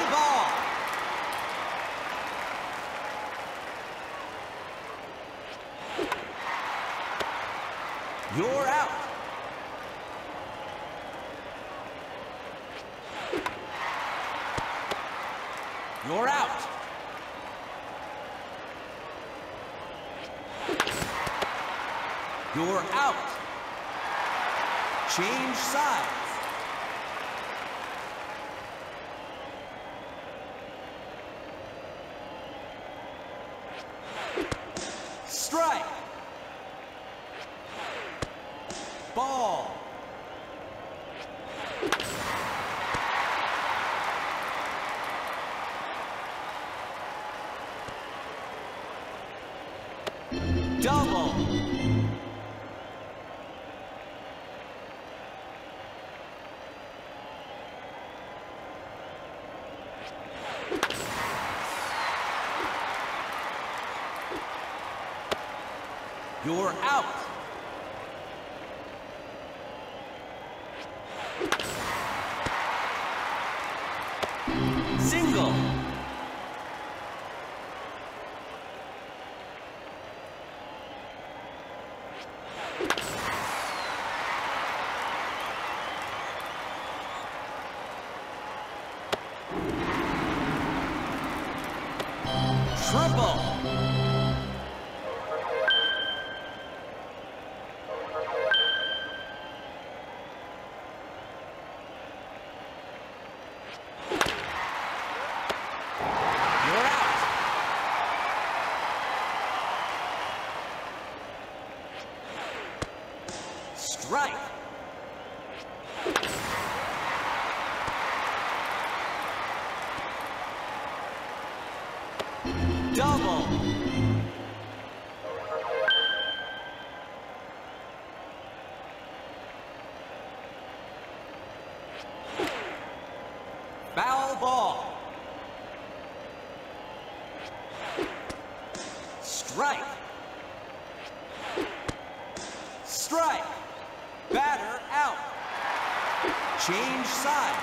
ball. You're out. You're out. You're out. Change sides. Strike. Ball. Double. You're out. Single. Triple. You're out. Strike. Double. Foul ball. Strike. Strike. Batter out. Change sides.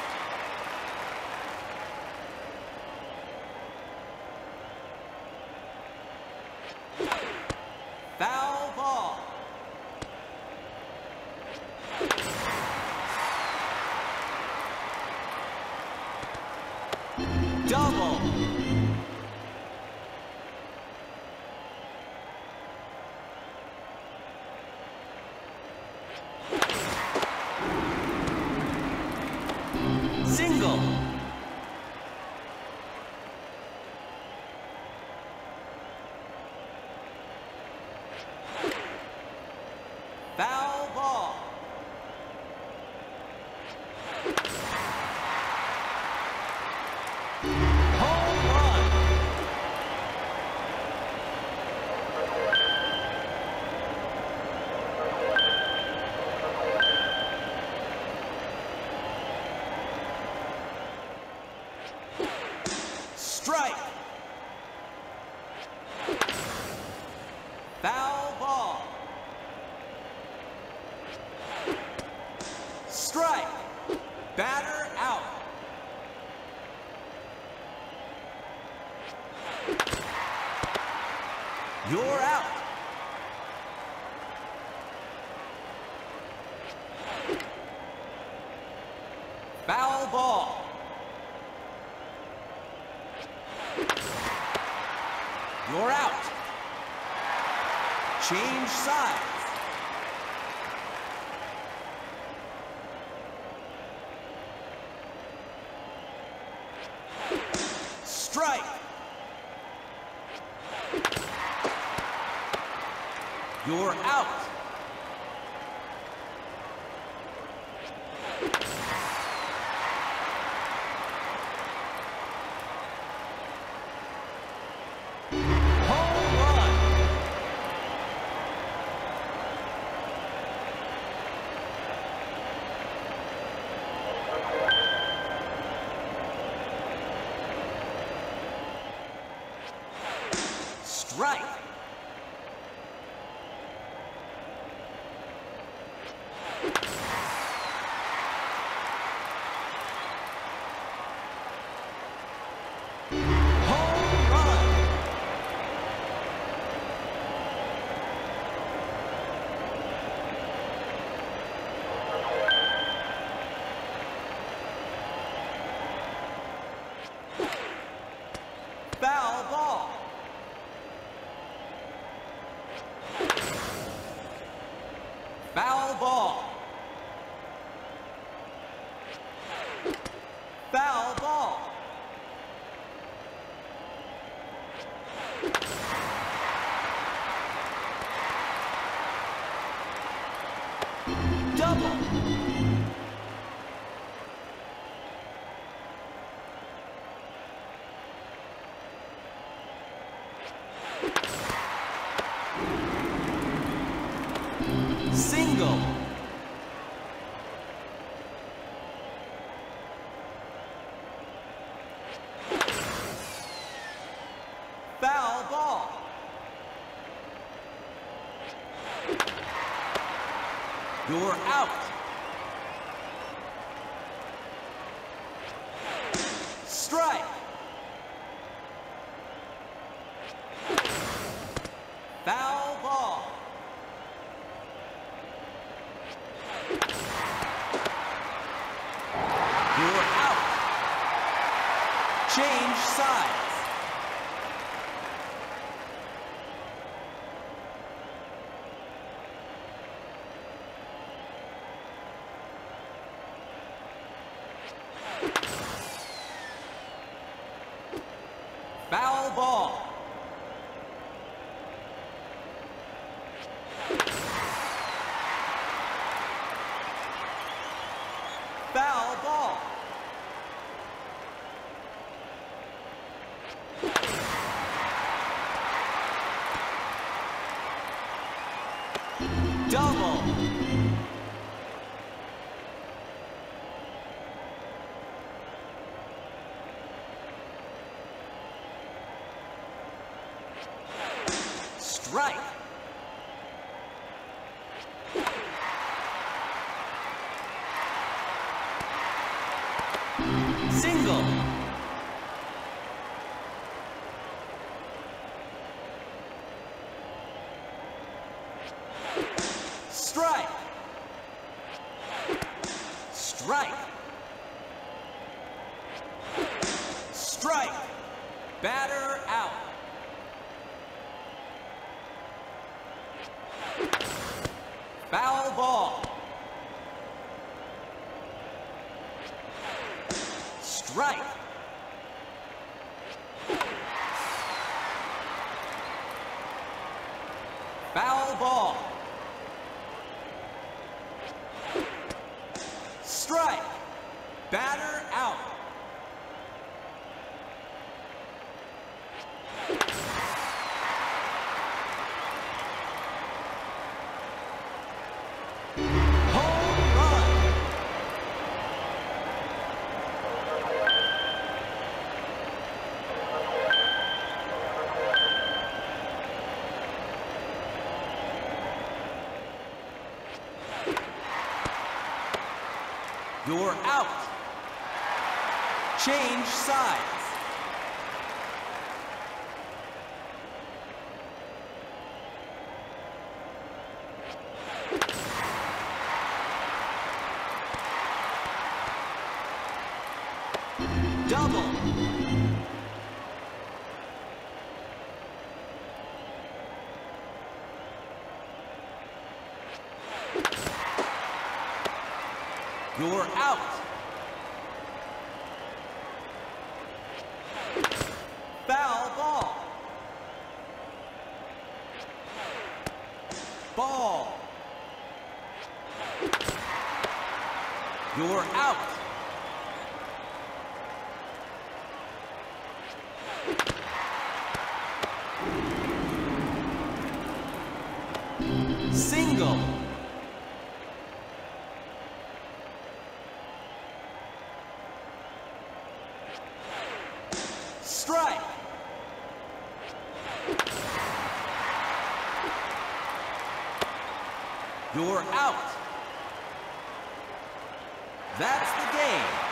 Foul ball. Double. Single. Foul ball. Home run. Strike. Foul ball. Strike. Batter out. You're out. Foul ball. You're out. Change sides. Strike. You're out. Home run. Strike. Single. Foul ball. You're out. Strike. Foul ball. You're out. Change sides. Foul ball. Foul ball. Double. Strike. Single. Strike. Strike. Strike. Batter out. Foul ball. Strike. Foul ball. Strike. Batter out. Home run. You're out. Change sides. Double. You're out. Foul ball. Ball. You're out. Single. Strike. You're out. That's the game.